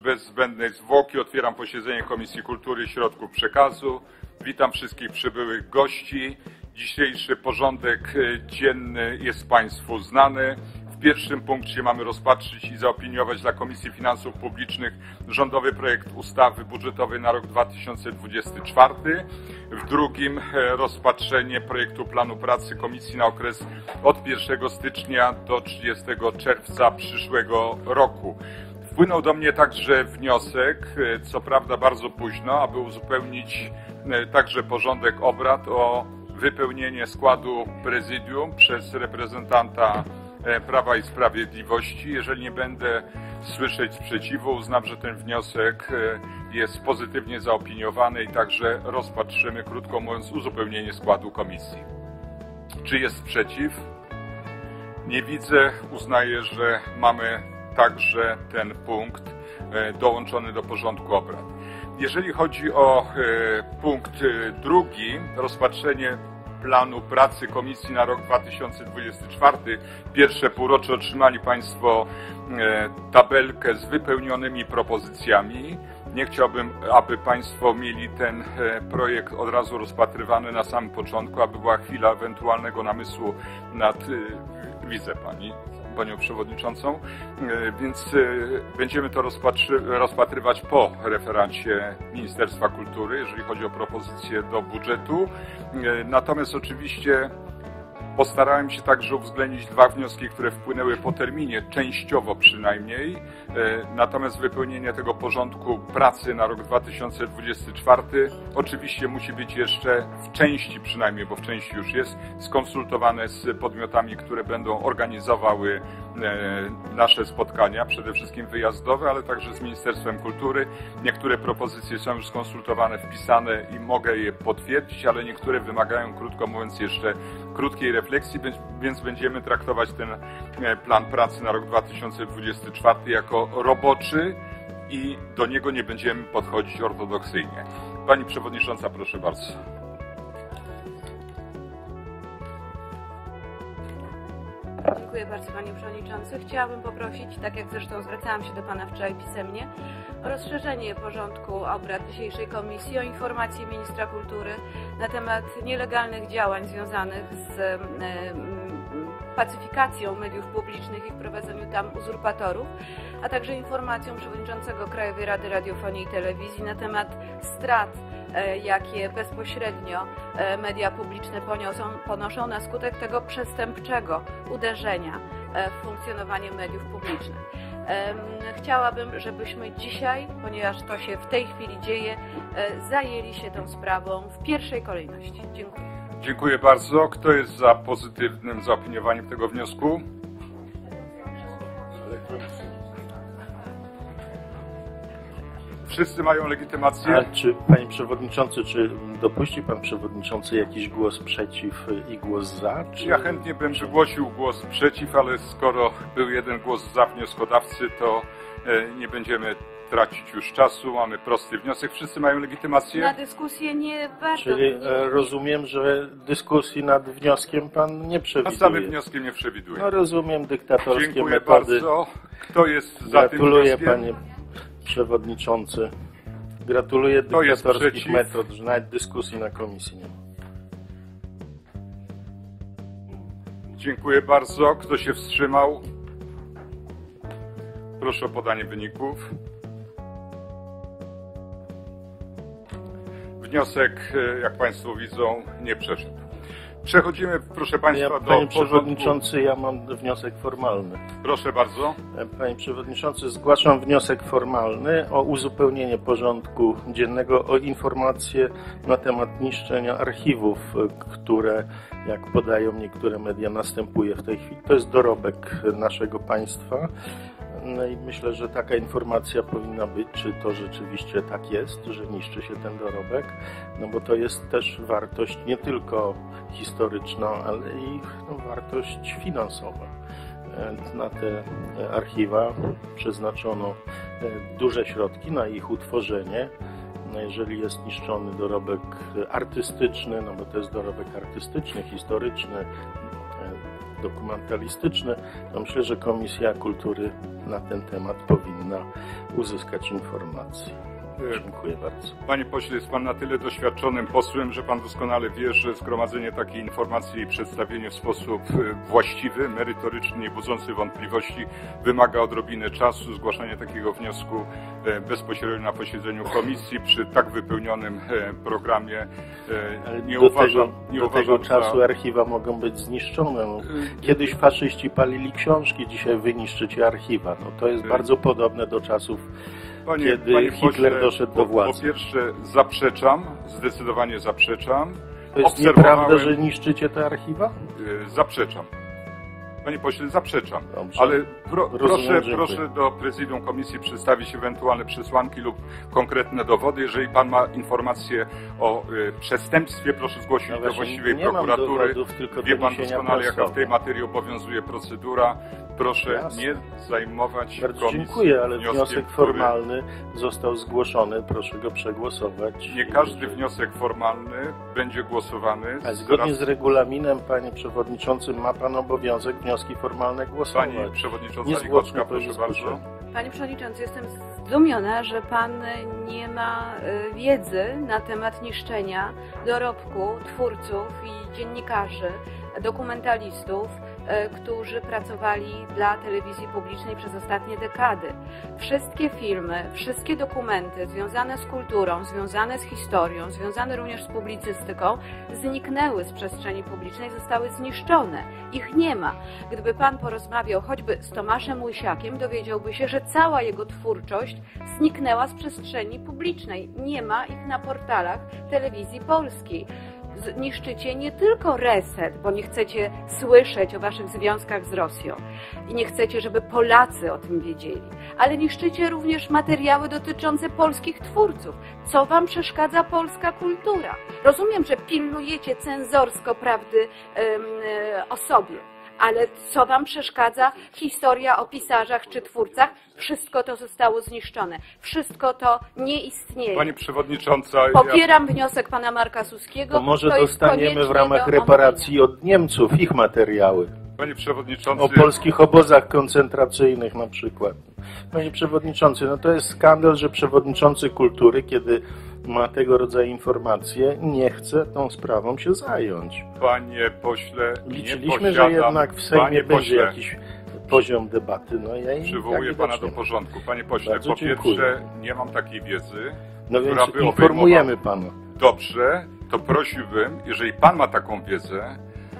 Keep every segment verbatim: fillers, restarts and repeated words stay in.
bez zbędnej zwłoki otwieram posiedzenie Komisji Kultury i Środków Przekazu. Witam wszystkich przybyłych gości. Dzisiejszy porządek dzienny jest Państwu znany. W pierwszym punkcie mamy rozpatrzyć i zaopiniować dla Komisji Finansów Publicznych rządowy projekt ustawy budżetowej na rok dwa tysiące dwudziesty czwarty. W drugim rozpatrzenie projektu planu pracy Komisji na okres od pierwszego stycznia do trzydziestego czerwca przyszłego roku. Wpłynął do mnie także wniosek, co prawda bardzo późno, aby uzupełnić także porządek obrad o wypełnienie składu prezydium przez reprezentanta Prawa i Sprawiedliwości. Jeżeli nie będę słyszeć sprzeciwu, uznam, że ten wniosek jest pozytywnie zaopiniowany i także rozpatrzymy, krótko mówiąc, uzupełnienie składu komisji. Czy jest sprzeciw? Nie widzę. Uznaję, że mamy także ten punkt dołączony do porządku obrad. Jeżeli chodzi o punkt drugi, rozpatrzenie planu pracy Komisji na rok dwa tysiące dwudziesty czwarty. Pierwsze półrocze otrzymali Państwo tabelkę z wypełnionymi propozycjami. Nie chciałbym, aby Państwo mieli ten projekt od razu rozpatrywany na samym początku, aby była chwila ewentualnego namysłu nad... Widzę Pani, Panią Przewodniczącą, więc będziemy to rozpatry, rozpatrywać po referacie Ministerstwa Kultury, jeżeli chodzi o propozycje do budżetu. Natomiast oczywiście postarałem się także uwzględnić dwa wnioski, które wpłynęły po terminie, częściowo przynajmniej. Natomiast wypełnienie tego porządku pracy na rok dwa tysiące dwudziesty czwarty oczywiście musi być jeszcze w części przynajmniej, bo w części już jest, skonsultowane z podmiotami, które będą organizowały nasze spotkania, przede wszystkim wyjazdowe, ale także z Ministerstwem Kultury. Niektóre propozycje są już skonsultowane, wpisane i mogę je potwierdzić, ale niektóre wymagają, krótko mówiąc, jeszcze krótkiej refleksji, więc będziemy traktować ten plan pracy na rok dwa tysiące dwudziesty czwarty jako roboczy i do niego nie będziemy podchodzić ortodoksyjnie. Pani Przewodnicząca, proszę bardzo. Dziękuję bardzo, Panie Przewodniczący. Chciałabym poprosić, tak jak zresztą zwracałam się do Pana wczoraj pisemnie, o rozszerzenie porządku obrad dzisiejszej komisji o informację Ministra Kultury na temat nielegalnych działań związanych z pacyfikacją mediów publicznych i wprowadzeniu tam uzurpatorów, a także informacją Przewodniczącego Krajowej Rady Radiofonii i Telewizji na temat strat, jakie bezpośrednio media publiczne poniosą, ponoszą na skutek tego przestępczego uderzenia w funkcjonowanie mediów publicznych. Chciałabym, żebyśmy dzisiaj, ponieważ to się w tej chwili dzieje, zajęli się tą sprawą w pierwszej kolejności. Dziękuję. Dziękuję bardzo. Kto jest za pozytywnym zaopiniowaniem tego wniosku? Wszyscy mają legitymację? A czy, Panie Przewodniczący, czy dopuści Pan Przewodniczący jakiś głos przeciw i głos za? Czy... Ja chętnie bym wygłosił głos przeciw, ale skoro był jeden głos za wnioskodawcy, to nie będziemy tracić już czasu. Mamy prosty wniosek. Wszyscy mają legitymację? Na dyskusję nie warto... Czyli rozumiem, że dyskusji nad wnioskiem Pan nie przewiduje. A samym wnioskiem nie przewiduje. No rozumiem dyktatorskie Dziękuję metody. bardzo. Kto jest za Gratuluję, tym wnioskiem? Panie Przewodniczący. Gratuluję dyktatorskich metod, że nawet dyskusji na komisji nie ma. Dziękuję bardzo. Kto się wstrzymał? Proszę o podanie wyników. Wniosek, jak Państwo widzą, nie przeszedł. Przechodzimy, proszę Państwa, ja, do Panie porządku. Przewodniczący, ja mam wniosek formalny. Proszę bardzo. Panie Przewodniczący, zgłaszam wniosek formalny o uzupełnienie porządku dziennego o informacje na temat niszczenia archiwów, które, jak podają niektóre media, następuje w tej chwili. To jest dorobek naszego państwa. No i myślę, że taka informacja powinna być, czy to rzeczywiście tak jest, że niszczy się ten dorobek, no bo to jest też wartość nie tylko historyczna, ale i no, wartość finansowa. Na te archiwa przeznaczono duże środki na ich utworzenie. No jeżeli jest niszczony dorobek artystyczny, no bo to jest dorobek artystyczny, historyczny, dokumentalistyczny, to myślę, że Komisja Kultury na ten temat powinna uzyskać informacje. Dziękuję bardzo. Panie pośle, jest pan na tyle doświadczonym posłem, że pan doskonale wie, że zgromadzenie takiej informacji i przedstawienie w sposób właściwy, merytoryczny, nie budzący wątpliwości wymaga odrobiny czasu. Zgłaszanie takiego wniosku bezpośrednio na posiedzeniu komisji przy tak wypełnionym programie Ale nie do uważam, tego, nie do uważam tego czasu za... archiwa mogą być zniszczone. No, kiedyś faszyści palili książki, dzisiaj wy niszczycie archiwa. No, to jest bardzo podobne do czasów, Panie, kiedy panie Hitler pośle, doszedł do po, władzy. Po pierwsze zaprzeczam, zdecydowanie zaprzeczam. To jest nieprawda, że niszczycie te archiwa? Zaprzeczam. Panie pośle, zaprzeczam. Dobrze. Ale pro, Rozumiem, proszę, dziękuję. proszę do prezydium komisji przedstawić ewentualne przesłanki lub konkretne dowody. Jeżeli pan ma informacje o y, przestępstwie, proszę zgłosić No do właśnie, właściwej nie mam prokuratury. dowodów, tylko Wie pan doniesienia doskonale, jaka w prasowe. tej materii obowiązuje procedura. Proszę Jasne. nie zajmować Bardzo komisji dziękuję, ale wnioskiem, wniosek który- formalny został zgłoszony. Proszę go przegłosować. Nie każdy wniosek formalny będzie głosowany. A zgodnie Zaraz- z regulaminem, panie przewodniczący, ma pan obowiązek wnioski formalne głosować. Pani przewodnicząca Niezwłocznie Lichocka, po proszę bardzo. dyskusji. Panie Przewodniczący, jestem zdumiona, że Pan nie ma y, wiedzy na temat niszczenia dorobku twórców i dziennikarzy, dokumentalistów, y, którzy pracowali dla telewizji publicznej przez ostatnie dekady. Wszystkie filmy, wszystkie dokumenty związane z kulturą, związane z historią, związane również z publicystyką zniknęły z przestrzeni publicznej, zostały zniszczone. Ich nie ma. Gdyby Pan porozmawiał choćby z Tomaszem Łysiakiem, dowiedziałby się, że cała jego twórczość zniknęła z przestrzeni publicznej. Nie ma ich na portalach telewizji polskiej. Niszczycie nie tylko Reset, bo nie chcecie słyszeć o waszych związkach z Rosją i nie chcecie, żeby Polacy o tym wiedzieli, ale niszczycie również materiały dotyczące polskich twórców. Co wam przeszkadza polska kultura? Rozumiem, że pilnujecie cenzorsko prawdy ym, y, o sobie, ale co wam przeszkadza historia o pisarzach czy twórcach? Wszystko to zostało zniszczone. Wszystko to nie istnieje. Pani przewodnicząca, Popieram wniosek pana Marka Suskiego. To może to jest dostaniemy w koniecznie ramach do reparacji od Niemców ich materiały. ja, panie przewodniczący, O polskich obozach koncentracyjnych na przykład. Panie przewodniczący, no to jest skandal, że przewodniczący kultury, kiedy ma tego rodzaju informacje, nie chce tą sprawą się zająć. panie pośle, Liczyliśmy, nie że posiadam, jednak w Sejmie panie będzie pośle, jakiś poziom debaty. No ja i przywołuję tak pana widocznie. do porządku. Panie pośle, Bardzo po dziękuję. pierwsze, nie mam takiej wiedzy, No która więc by informujemy obejmowała- pana. Dobrze, to prosiłbym, jeżeli pan ma taką wiedzę,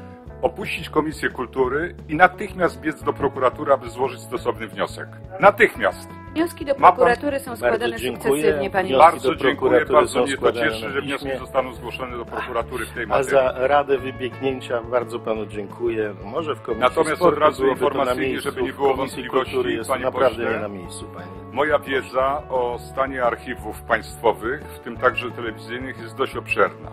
opuścić Komisję Kultury i natychmiast biec do prokuratury, aby złożyć stosowny wniosek. Natychmiast. Wnioski do Ma pan- prokuratury są składane Bardzo dziękuję. sukcesywnie, panie Wnioski Bardzo do dziękuję, prokuratury bardzo są mnie to składane cieszy, na że wnioski piśmie. zostaną zgłoszone do prokuratury w tej A materii. za radę wybiegnięcia bardzo panu dziękuję. Może w komisji Natomiast sportu od razu byłoby to na informacyjnie, miejscu, żeby nie w było komisji wątpliwości, kultury jest panie naprawdę pośle. nie na miejscu, panie. Moja wiedza o stanie archiwów państwowych, w tym także telewizyjnych, jest dość obszerna.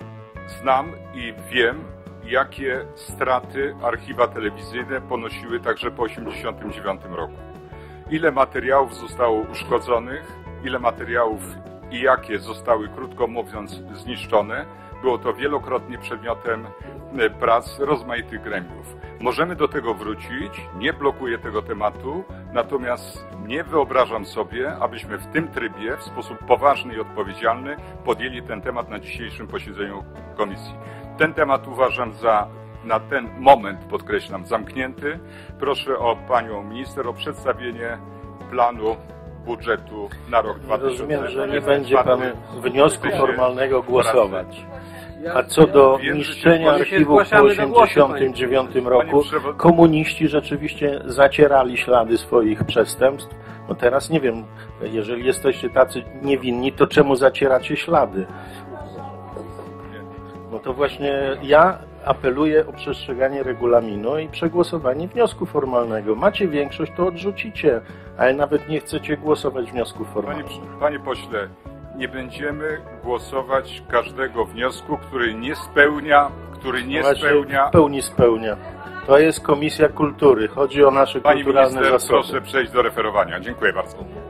Znam i wiem, jakie straty archiwa telewizyjne ponosiły także po tysiąc dziewięćset osiemdziesiątym dziewiątym roku. Ile materiałów zostało uszkodzonych, ile materiałów i jakie zostały, krótko mówiąc, zniszczone. Było to wielokrotnie przedmiotem prac rozmaitych gremiów. Możemy do tego wrócić, nie blokuję tego tematu, natomiast nie wyobrażam sobie, abyśmy w tym trybie, w sposób poważny i odpowiedzialny podjęli ten temat na dzisiejszym posiedzeniu komisji. Ten temat uważam za, na ten moment, podkreślam, zamknięty. Proszę o panią minister o przedstawienie planu budżetu na rok dwa tysiące Rozumiem, że nie dwudziesty będzie pan czwarty. wniosku Się formalnego głosować. Ja- A co do Wiem, że niszczenia się archiwów po zgłaszamy do głosu, osiemdziesiątym dziewiątym Panie roku, przewod- komuniści rzeczywiście zacierali ślady swoich przestępstw. No teraz nie wiem, jeżeli jesteście tacy niewinni, to czemu zacieracie ślady? No to właśnie ja apeluję o przestrzeganie regulaminu i przegłosowanie wniosku formalnego. Macie większość, to odrzucicie, ale nawet nie chcecie głosować wniosku Panie, formalnego. panie pośle, nie będziemy głosować każdego wniosku, który nie spełnia, który nie Właśnie spełnia. w pełni spełnia. To jest Komisja Kultury. Chodzi o nasze Pani kulturalne minister, zasoby. proszę przejść do referowania. Dziękuję bardzo.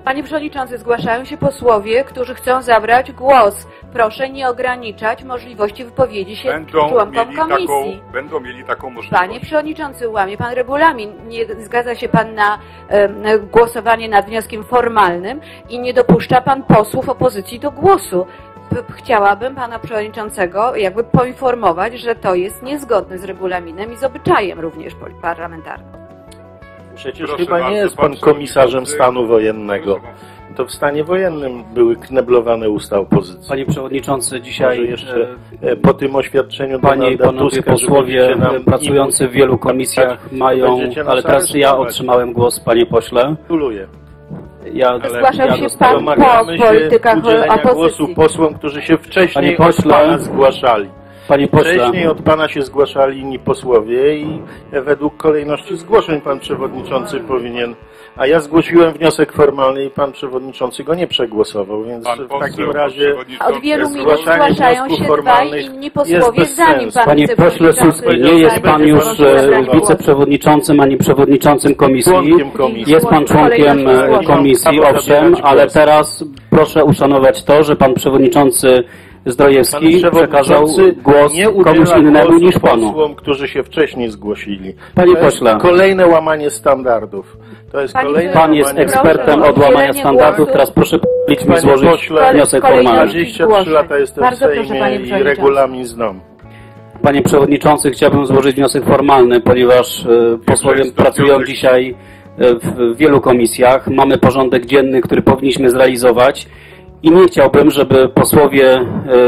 Panie Przewodniczący, zgłaszają się posłowie, którzy chcą zabrać głos. Proszę nie ograniczać możliwości wypowiedzi się będą członkom mieli komisji. Taką, będą mieli taką możliwość. Panie Przewodniczący, łamie Pan regulamin. Nie zgadza się Pan na e, głosowanie nad wnioskiem formalnym i nie dopuszcza Pan posłów opozycji do głosu. Chciałabym Pana Przewodniczącego jakby poinformować, że to jest niezgodne z regulaminem i z obyczajem również parlamentarnym. Przecież Proszę chyba nie bardzo, jest pan pan komisarzem przewodniczący. stanu wojennego. To w stanie wojennym były kneblowane usta opozycji. Panie Przewodniczący, dzisiaj Może jeszcze e, po tym oświadczeniu Panie i Donalda Panowie Tuska, że posłowie będziecie nam pracujący w wielu komisjach mają, będziecie nas ale teraz ja aresztować. otrzymałem głos, Panie Pośle. Gratuluję. Ja, Zgłaszał ja się dostałem- pan Domagamy po politykach się udzielenia opozycji. głosu posłom, którzy się wcześniej Panie od pośle, pana zgłaszali. Panie Pośle, Wcześniej od pana się zgłaszali inni posłowie i według kolejności zgłoszeń pan przewodniczący powinien. A ja zgłosiłem wniosek formalny i pan przewodniczący go nie przegłosował, więc Pan w poseł, takim pan razie przewodniczący Od wielu minut zgłaszanie zgłaszają wniosków się dwaj formalnych inni jest posłowie, bez zanim sensu. pan Panie pośle wiceprzewodniczący Suski, nie jest zajmie pan się już proszę e, zabrać głos. wiceprzewodniczącym ani przewodniczącym komisji. Członkiem komisji. Jest pan członkiem e, komisji, owszem, ale teraz proszę uszanować to, że pan przewodniczący Pan Zdrojewski przekazał przewodniczący głos nie komuś udziela innemu głosu niż panu. posłom, którzy się wcześniej zgłosili. Panie To jest pośle. kolejne łamanie standardów. To jest Panie kolejne Pan jest łamanie ekspertem Proszę o od łamania udzielenie standardów, głosu. teraz proszę pozwolić mi Panie złożyć pośle, wniosek kolejności formalny. dwadzieścia trzy zgłoszeń. lata jestem Bardzo w proszę, Sejmie panie i przewodniczący. regulamin znam. Panie Przewodniczący, chciałbym złożyć wniosek formalny, ponieważ e, posłowie jest to pracują wniosek? dzisiaj e, w wielu komisjach. Mamy porządek dzienny, który powinniśmy zrealizować i nie chciałbym, żeby posłowie e,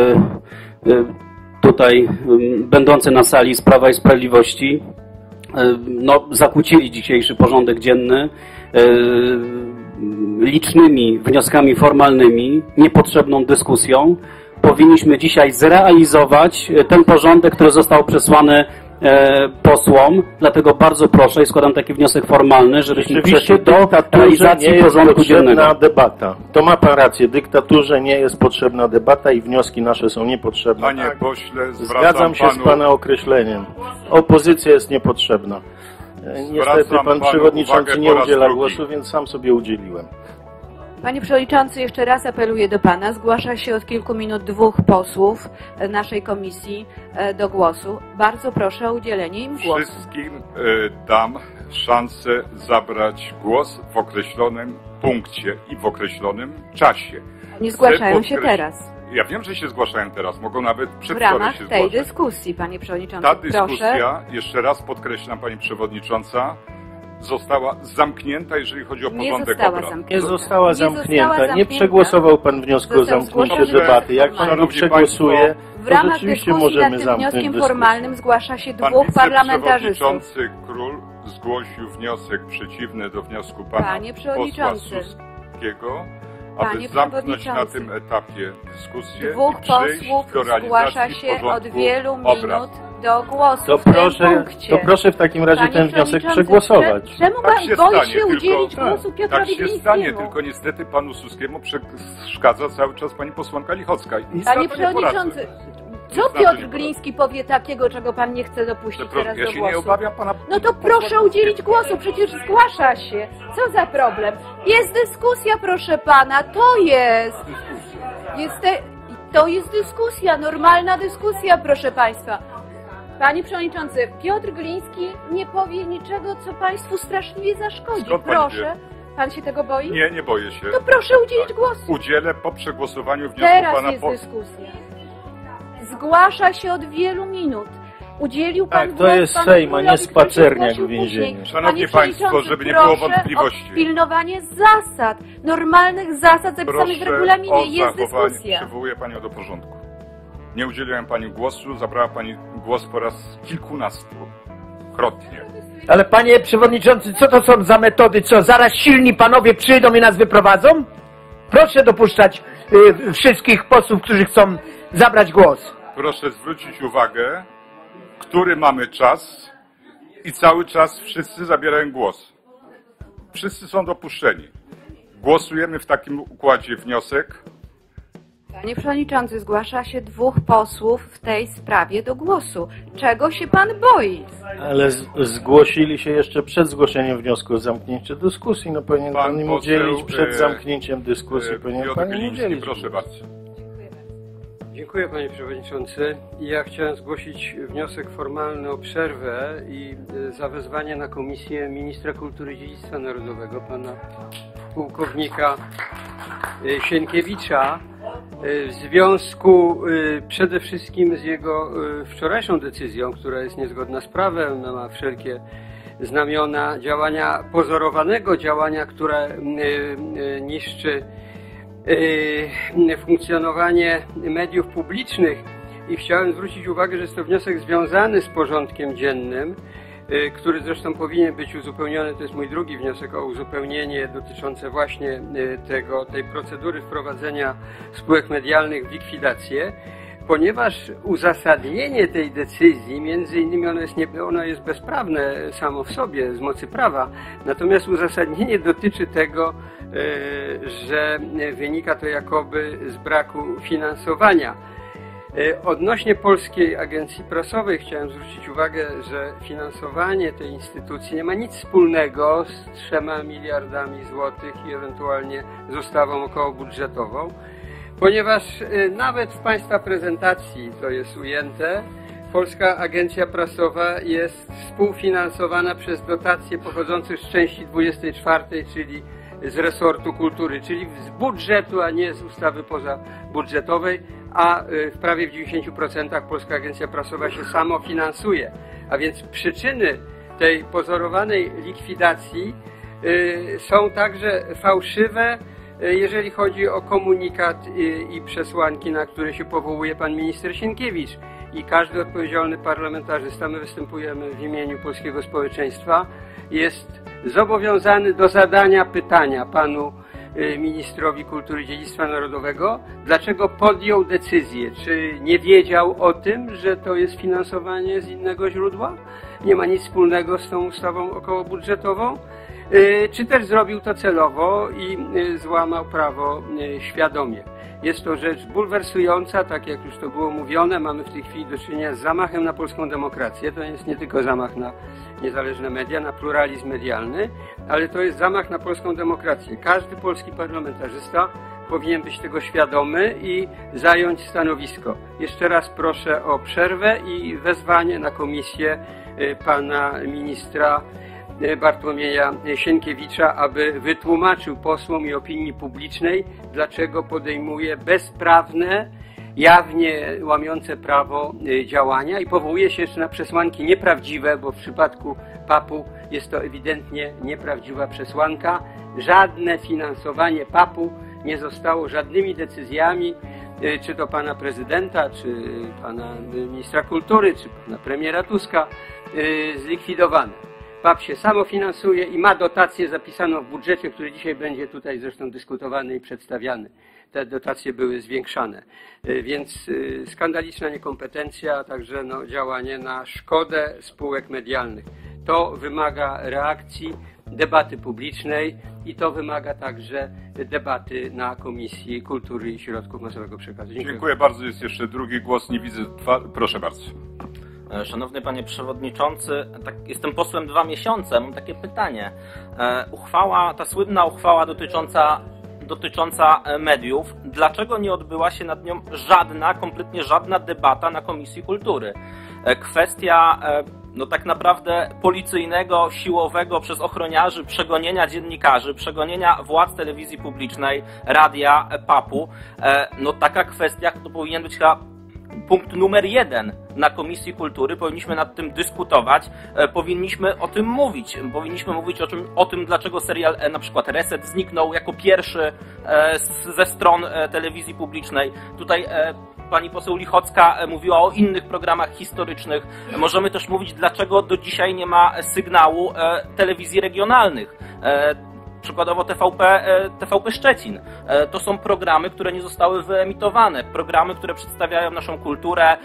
e, tutaj m, będący na sali z Prawa i Sprawiedliwości e, no, zakłócili dzisiejszy porządek dzienny e, licznymi wnioskami formalnymi, niepotrzebną dyskusją. Powinniśmy dzisiaj zrealizować ten porządek, który został przesłany e, posłom. Dlatego bardzo proszę i składam taki wniosek formalny, żebyśmy Rzeczywiście przeszli do dyktaturze realizacji nie jest porządku potrzebna dziennego. debata. To ma pan rację. Dyktaturze nie jest potrzebna debata i wnioski nasze są niepotrzebne. Panie Tak, pośle, zwracam zgadzam się panu, z pana określeniem. Opozycja jest niepotrzebna. E, Niestety Zwracam pan panu przewodniczący uwagę nie po raz udziela drugi. głosu, więc sam sobie udzieliłem. Panie Przewodniczący, jeszcze raz apeluję do Pana. Zgłasza się od kilku minut dwóch posłów e, naszej komisji e, do głosu. Bardzo proszę o udzielenie im głosu. wszystkim e, dam szansę zabrać głos w określonym punkcie i w określonym czasie. Nie zgłaszają Chcę się podkreś- teraz. Ja wiem, że się zgłaszają teraz, mogą nawet W przedwczoraj ramach się tej zgłaszać. dyskusji, Panie Przewodniczący. Ta Proszę. dyskusja, jeszcze raz podkreślam, Pani Przewodnicząca, została zamknięta, jeżeli chodzi o Nie porządek została obrad. zamknięta. Nie została Nie zamknięta. została Nie zamknięta. przegłosował pan wniosku o Został zamknięcie zgłoszony debaty. Jak pan Szanowni go przegłosuje, państwo, W to ramach rzeczywiście dyskusji możemy nad tym zamknąć wnioskiem dyskusję. formalnym zgłasza się Pan dwóch parlamentarzystów. wiceprzewodniczący Król zgłosił wniosek przeciwny do wniosku pana Panie posła Przewodniczący. Suskiego, aby Panie zamknąć na Przewodniczący. tym etapie dyskusję Dwóch i przejść posłów do zgłasza realizacji się od porządku wielu obrad. minut do głosu To w tym proszę, punkcie. to proszę w takim razie Panie ten wniosek Przewodniczący, przegłosować. cze- Czemu Tak pan się boi stanie, się tylko- udzielić tak, głosu Piotrowi Tak się Glińskiemu? stanie, tylko niestety panu Suskiemu przeszkadza cały czas pani posłanka Lichocka. I nic na Panie to nie poradzę. Przewodniczący, co Nic na to Piotr nie Gliński powie takiego, czego pan nie chce dopuścić poradzę. teraz Ja do się nie głosu? obawiam pana... No to proszę udzielić głosu, przecież zgłasza się. Co za problem? Jest dyskusja, proszę pana, to jest. jest te, to jest dyskusja, normalna dyskusja, proszę państwa. Panie Przewodniczący, Piotr Gliński nie powie niczego, co państwu straszliwie zaszkodzi. Skąd pan Proszę. wie? Pan się tego boi? Nie, nie boję się. To proszę udzielić głosu. Udzielę po przegłosowaniu wniosku Teraz pana jest po... dyskusja. Zgłasza się od wielu minut. Udzielił pan Tak, to głos jest panu Sejm, a nie Królowi, który się spacerniak zgłosił w więzieniu. później. Szanowni Panie państwo, Przewodniczący, żeby nie było proszę wątpliwości. o pilnowanie zasad, normalnych zasad zapisanych w Proszę regulaminie. o Jest zachowanie. dyskusja. Przywołuję panią do porządku. Nie udzieliłem pani głosu, zabrała pani głos po raz kilkunastokrotnie. Ale panie przewodniczący, co to są za metody? Co, zaraz silni panowie przyjdą i nas wyprowadzą? Proszę dopuszczać y, wszystkich posłów, którzy chcą zabrać głos. Proszę zwrócić uwagę, który mamy czas i cały czas wszyscy zabierają głos. Wszyscy są dopuszczeni. Głosujemy w takim układzie wniosek Panie Przewodniczący, zgłasza się dwóch posłów w tej sprawie do głosu. Czego się Pan boi? Ale z, zgłosili się jeszcze przed zgłoszeniem wniosku o zamknięcie dyskusji. No powinien Pan, pan im udzielić przed zamknięciem dyskusji. Powinien Pan im udzielić. Proszę bardzo. Dziękuję Panie Przewodniczący. Ja chciałem zgłosić wniosek formalny o przerwę i zawezwanie na komisję Ministra Kultury i Dziedzictwa Narodowego, Pana Pułkownika Sienkiewicza, w związku przede wszystkim z jego wczorajszą decyzją, która jest niezgodna z prawem, ma wszelkie znamiona działania, pozorowanego działania, które niszczy funkcjonowanie mediów publicznych. I chciałem zwrócić uwagę, że jest to wniosek związany z porządkiem dziennym, który zresztą powinien być uzupełniony. To jest mój drugi wniosek o uzupełnienie dotyczące właśnie tego, tej procedury wprowadzenia spółek medialnych w likwidację, ponieważ uzasadnienie tej decyzji, między innymi ono jest, nie, ono jest bezprawne samo w sobie, z mocy prawa, natomiast uzasadnienie dotyczy tego, że wynika to jakoby z braku finansowania. Odnośnie Polskiej Agencji Prasowej chciałem zwrócić uwagę, że finansowanie tej instytucji nie ma nic wspólnego z trzema miliardami złotych i ewentualnie z ustawą okołobudżetową, ponieważ nawet w Państwa prezentacji to jest ujęte, Polska Agencja Prasowa jest współfinansowana przez dotacje pochodzące z części dwudziestej czwartej, czyli z resortu kultury, czyli z budżetu, a nie z ustawy pozabudżetowej, a w prawie w dziewięćdziesięciu procentach Polska Agencja Prasowa się samofinansuje. A więc przyczyny tej pozorowanej likwidacji są także fałszywe, jeżeli chodzi o komunikat i przesłanki, na które się powołuje pan minister Sienkiewicz. I każdy odpowiedzialny parlamentarzysta, my występujemy w imieniu polskiego społeczeństwa, jest zobowiązany do zadania pytania panu ministrowi kultury i dziedzictwa narodowego, dlaczego podjął decyzję, czy nie wiedział o tym, że to jest finansowanie z innego źródła, nie ma nic wspólnego z tą ustawą okołobudżetową, czy też zrobił to celowo i złamał prawo świadomie. Jest to rzecz bulwersująca, tak jak już to było mówione, mamy w tej chwili do czynienia z zamachem na polską demokrację. To jest nie tylko zamach na niezależne media, na pluralizm medialny, ale to jest zamach na polską demokrację. Każdy polski parlamentarzysta powinien być tego świadomy i zająć stanowisko. Jeszcze raz proszę o przerwę i wezwanie na komisję pana ministra Bartłomieja Sienkiewicza, aby wytłumaczył posłom i opinii publicznej, dlaczego podejmuje bezprawne, jawnie łamiące prawo działania i powołuje się jeszcze na przesłanki nieprawdziwe, bo w przypadku P A P-u jest to ewidentnie nieprawdziwa przesłanka. Żadne finansowanie P A P-u nie zostało żadnymi decyzjami, czy to pana prezydenta, czy pana ministra kultury, czy pana premiera Tuska, zlikwidowane. P A P się samofinansuje i ma dotację zapisaną w budżecie, który dzisiaj będzie tutaj zresztą dyskutowany i przedstawiany. Te dotacje były zwiększane. Więc skandaliczna niekompetencja, a także no, działanie na szkodę spółek medialnych. To wymaga reakcji, debaty publicznej i to wymaga także debaty na Komisji Kultury i Środków Masowego Przekazu. Dziękuję, Dziękuję bardzo. Jest jeszcze drugi głos. Nie widzę. Proszę bardzo. Szanowny Panie Przewodniczący, tak, jestem posłem dwa miesiące, mam takie pytanie. E, uchwała, ta słynna uchwała dotycząca, dotycząca mediów, dlaczego nie odbyła się nad nią żadna, kompletnie żadna debata na Komisji Kultury? E, kwestia e, no tak naprawdę policyjnego, siłowego przez ochroniarzy przegonienia dziennikarzy, przegonienia władz telewizji publicznej, radia, P A P-u, e, no taka kwestia to powinien być chyba punkt numer jeden na Komisji Kultury. Powinniśmy nad tym dyskutować, e, powinniśmy o tym mówić. Powinniśmy mówić o, czym, o tym, dlaczego serial e, na przykład Reset zniknął jako pierwszy e, z, ze stron e, telewizji publicznej. Tutaj e, pani poseł Lichocka e, mówiła o innych programach historycznych. E, możemy też mówić, dlaczego do dzisiaj nie ma sygnału e, telewizji regionalnych. E, przykładowo T V P, T V P Szczecin. To są programy, które nie zostały wyemitowane, programy, które przedstawiają naszą kulturę,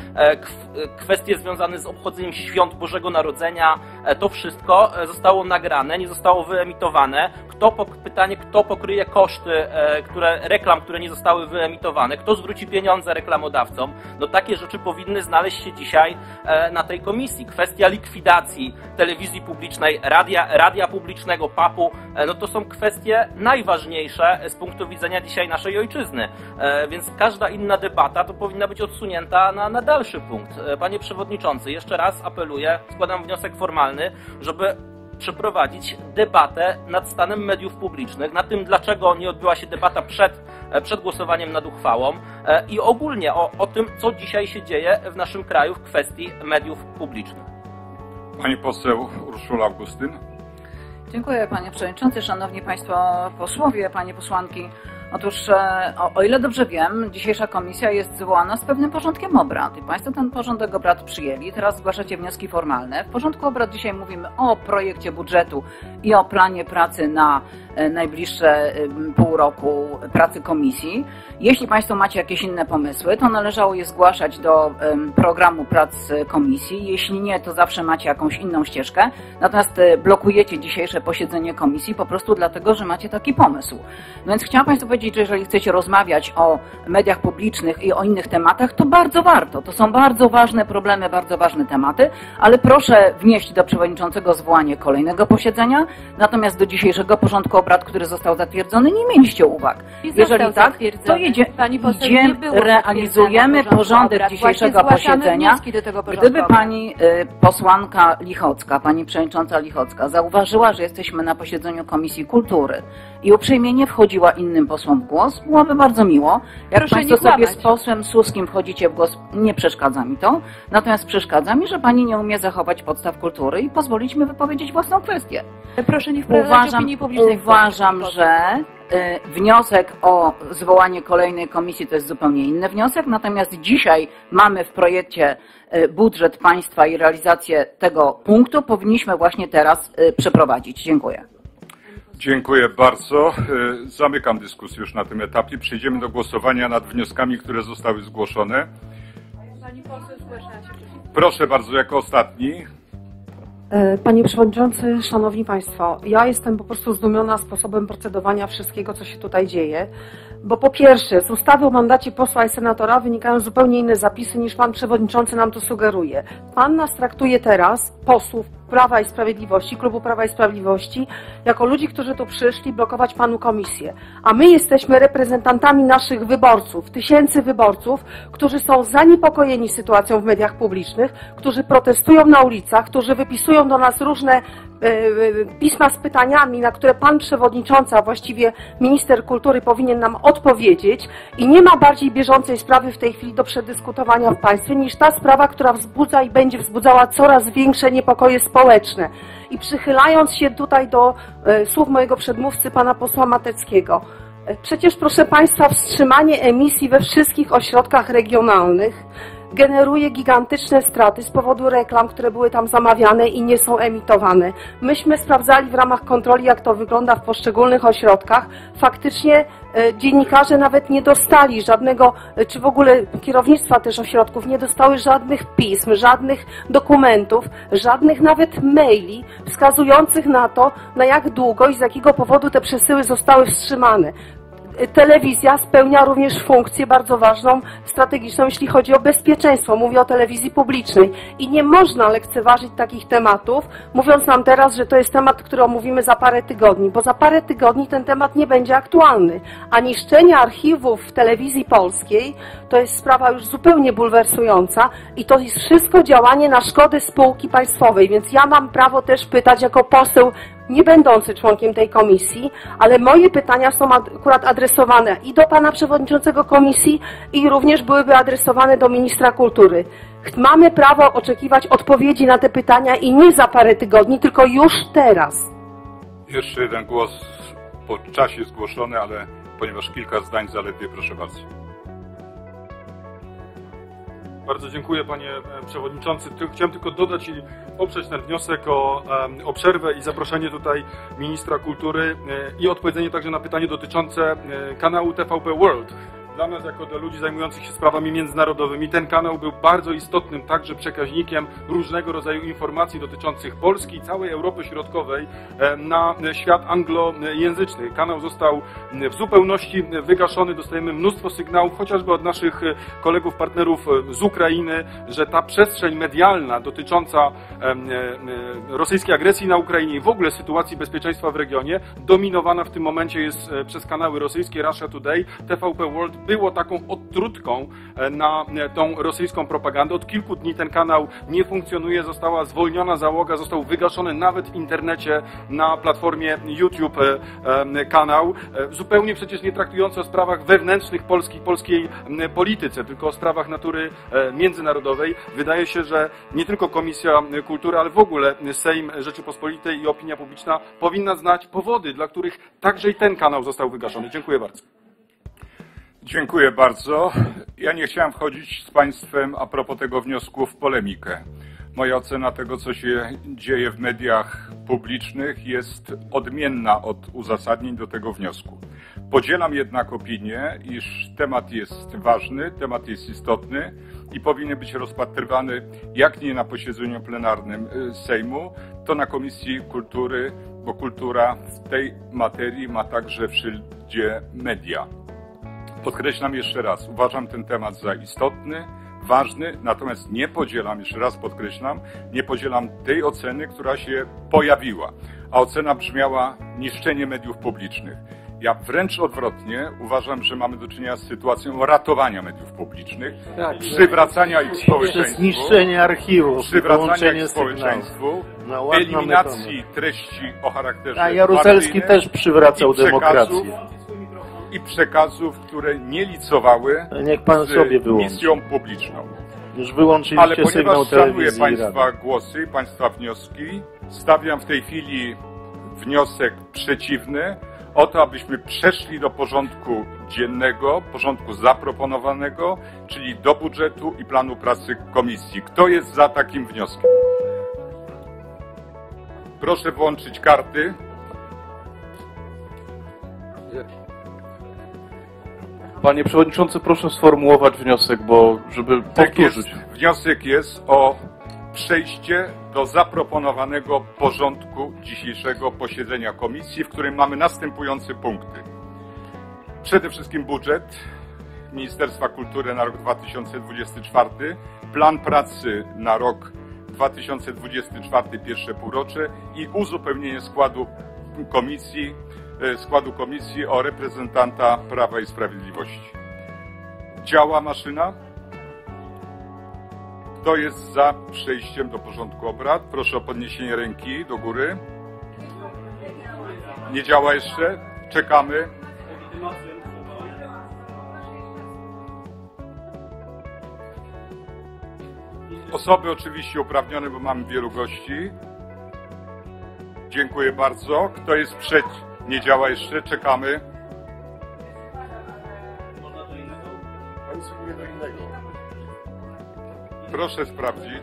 kwestie związane z obchodzeniem świąt Bożego Narodzenia. To wszystko zostało nagrane, nie zostało wyemitowane. Kto, pytanie, kto pokryje koszty które, reklam, które nie zostały wyemitowane, kto zwróci pieniądze reklamodawcom? No takie rzeczy powinny znaleźć się dzisiaj na tej komisji. Kwestia likwidacji telewizji publicznej, radia, radia publicznego, P A P-u, no to są kwestie najważniejsze z punktu widzenia dzisiaj naszej ojczyzny. Więc każda inna debata to powinna być odsunięta na, na dalszy punkt. Panie Przewodniczący, jeszcze raz apeluję, składam wniosek formalny, żeby przeprowadzić debatę nad stanem mediów publicznych, nad tym, dlaczego nie odbyła się debata przed, przed głosowaniem nad uchwałą i ogólnie o, o tym, co dzisiaj się dzieje w naszym kraju w kwestii mediów publicznych. Pani poseł Urszula Augustyn. Dziękuję, panie przewodniczący, szanowni państwo posłowie, panie posłanki. Otóż, o, o ile dobrze wiem, dzisiejsza komisja jest zwołana z pewnym porządkiem obrad i państwo ten porządek obrad przyjęli. Teraz zgłaszacie wnioski formalne. W porządku obrad dzisiaj mówimy o projekcie budżetu i o planie pracy na najbliższe pół roku pracy komisji. Jeśli państwo macie jakieś inne pomysły, to należało je zgłaszać do programu prac komisji. Jeśli nie, to zawsze macie jakąś inną ścieżkę. Natomiast blokujecie dzisiejsze posiedzenie komisji po prostu dlatego, że macie taki pomysł. No więc chciałam państwu powiedzieć, że jeżeli chcecie rozmawiać o mediach publicznych i o innych tematach, to bardzo warto. To są bardzo ważne problemy, bardzo ważne tematy, ale proszę wnieść do przewodniczącego zwołanie kolejnego posiedzenia, natomiast do dzisiejszego porządku obrad, który został zatwierdzony, nie mieliście uwag. Jeżeli tak, to jedzie, idziemy, realizujemy porządek dzisiejszego posiedzenia. Gdyby pani y, posłanka Lichocka, pani przewodnicząca Lichocka zauważyła, że jesteśmy na posiedzeniu Komisji Kultury i uprzejmie nie wchodziła innym posłom w głos, byłoby bardzo miło. Jak Proszę państwo sobie z posłem Suskim wchodzicie w głos, nie przeszkadza mi to. Natomiast przeszkadza mi, że pani nie umie zachować podstaw kultury i pozwolić mi wypowiedzieć własną kwestię. Proszę nie wprowadzać Uważam, opinii publicznej. uważam że y, wniosek o zwołanie kolejnej komisji to jest zupełnie inny wniosek, natomiast dzisiaj mamy w projekcie y, budżet państwa i realizację tego punktu powinniśmy właśnie teraz y, przeprowadzić. Dziękuję. Dziękuję bardzo. Zamykam dyskusję już na tym etapie. Przejdziemy do głosowania nad wnioskami, które zostały zgłoszone. Pani poseł zgłasza się. Proszę bardzo, jako ostatni. Panie Przewodniczący, Szanowni Państwo, ja jestem po prostu zdumiona sposobem procedowania wszystkiego, co się tutaj dzieje, bo po pierwsze, z ustawy o mandacie posła i senatora wynikają zupełnie inne zapisy, niż Pan Przewodniczący nam to sugeruje. Pan nas traktuje teraz, posłów Prawa i Sprawiedliwości, Klubu Prawa i Sprawiedliwości, jako ludzi, którzy tu przyszli blokować Panu komisję. A my jesteśmy reprezentantami naszych wyborców, tysięcy wyborców, którzy są zaniepokojeni sytuacją w mediach publicznych, którzy protestują na ulicach, którzy wypisują do nas różne e, pisma z pytaniami, na które Pan Przewodniczący, a właściwie Minister Kultury powinien nam odpowiedzieć i nie ma bardziej bieżącej sprawy w tej chwili do przedyskutowania w państwie niż ta sprawa, która wzbudza i będzie wzbudzała coraz większe niepokoje społeczne. I przychylając się tutaj do e, słów mojego przedmówcy, pana posła Mateckiego, e, przecież proszę Państwa, wstrzymanie emisji we wszystkich ośrodkach regionalnych generuje gigantyczne straty z powodu reklam, które były tam zamawiane i nie są emitowane. Myśmy sprawdzali w ramach kontroli, jak to wygląda w poszczególnych ośrodkach. Faktycznie e, dziennikarze nawet nie dostali żadnego, e, czy w ogóle kierownictwa też ośrodków nie dostały żadnych pism, żadnych dokumentów, żadnych nawet maili wskazujących na to, na jak długo i z jakiego powodu te przesyły zostały wstrzymane. Telewizja spełnia również funkcję bardzo ważną, strategiczną, jeśli chodzi o bezpieczeństwo. Mówię o telewizji publicznej. I nie można lekceważyć takich tematów, mówiąc nam teraz, że to jest temat, który omówimy za parę tygodni, bo za parę tygodni ten temat nie będzie aktualny. A niszczenie archiwów w telewizji polskiej to jest sprawa już zupełnie bulwersująca i to jest wszystko działanie na szkodę spółki państwowej, więc ja mam prawo też pytać jako poseł nie będący członkiem tej komisji, ale moje pytania są akurat adresowane i do pana przewodniczącego komisji i również byłyby adresowane do ministra kultury. Mamy prawo oczekiwać odpowiedzi na te pytania i nie za parę tygodni, tylko już teraz. Jeszcze jeden głos po czasie zgłoszony, ale ponieważ kilka zdań zaledwie, proszę bardzo. Bardzo dziękuję, panie przewodniczący. Chciałem tylko dodać i poprzeć ten wniosek o, o przerwę i zaproszenie tutaj ministra kultury i odpowiedzenie także na pytanie dotyczące kanału T V P World. Dla nas, jako dla ludzi zajmujących się sprawami międzynarodowymi, ten kanał był bardzo istotnym także przekaźnikiem różnego rodzaju informacji dotyczących Polski i całej Europy Środkowej na świat anglojęzyczny. Kanał został w zupełności wygaszony, dostajemy mnóstwo sygnałów, chociażby od naszych kolegów, partnerów z Ukrainy, że ta przestrzeń medialna dotycząca rosyjskiej agresji na Ukrainie i w ogóle sytuacji bezpieczeństwa w regionie dominowana w tym momencie jest przez kanały rosyjskie, Russia Today, T V P World, było taką odtrutką na tą rosyjską propagandę. Od kilku dni ten kanał nie funkcjonuje, została zwolniona załoga, został wygaszony nawet w internecie na platformie YouTube kanał, zupełnie przecież nie traktujący o sprawach wewnętrznych Polski, polskiej polityce, tylko o sprawach natury międzynarodowej. Wydaje się, że nie tylko Komisja Kultury, ale w ogóle Sejm Rzeczypospolitej i opinia publiczna powinna znać powody, dla których także i ten kanał został wygaszony. Dziękuję bardzo. Dziękuję bardzo. Ja nie chciałem wchodzić z Państwem a propos tego wniosku w polemikę. Moja ocena tego, co się dzieje w mediach publicznych, jest odmienna od uzasadnień do tego wniosku. Podzielam jednak opinię, iż temat jest ważny, temat jest istotny i powinien być rozpatrywany jak nie na posiedzeniu plenarnym Sejmu, to na Komisji Kultury, bo kultura w tej materii ma także w szyldzie media. Podkreślam jeszcze raz, uważam ten temat za istotny, ważny, natomiast nie podzielam, jeszcze raz podkreślam, nie podzielam tej oceny, która się pojawiła. A ocena brzmiała niszczenie mediów publicznych. Ja wręcz odwrotnie uważam, że mamy do czynienia z sytuacją ratowania mediów publicznych, tak, przywracania ich społeczeństwu, zniszczenie archiwów, przywracania ich społeczeństwu, eliminacji treści o charakterze A Jaruzelski też przywracał demokrację. I przekazów, które nie licowały Niech pan z sobie wyłączy. misją publiczną. Już wyłączyliście Ale sygnał ponieważ szanuję telewizji Państwa głosy, Państwa wnioski, stawiam w tej chwili wniosek przeciwny o to, abyśmy przeszli do porządku dziennego, porządku zaproponowanego, czyli do budżetu i planu pracy komisji. Kto jest za takim wnioskiem? Proszę włączyć karty. Panie Przewodniczący, proszę sformułować wniosek, bo żeby Tak powtórzyć. jest. Wniosek jest o przejście do zaproponowanego porządku dzisiejszego posiedzenia komisji, w którym mamy następujące punkty. Przede wszystkim budżet Ministerstwa Kultury na rok dwa tysiące dwudziesty czwarty, plan pracy na rok dwa tysiące dwudziesty czwarty, pierwsze półrocze i uzupełnienie składu komisji składu komisji o reprezentanta Prawa i Sprawiedliwości. Działa maszyna? Kto jest za przejściem do porządku obrad? Proszę o podniesienie ręki do góry. Nie działa jeszcze? Czekamy. Osoby oczywiście uprawnione, bo mamy wielu gości. Dziękuję bardzo. Kto jest przeciw? Nie działa jeszcze, czekamy. Proszę sprawdzić.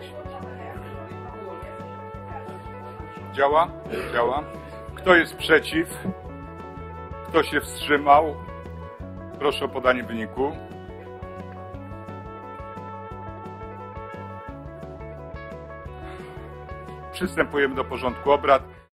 Działa? Działa. Kto jest przeciw? Kto się wstrzymał? Proszę o podanie wyniku. Przystępujemy do porządku obrad.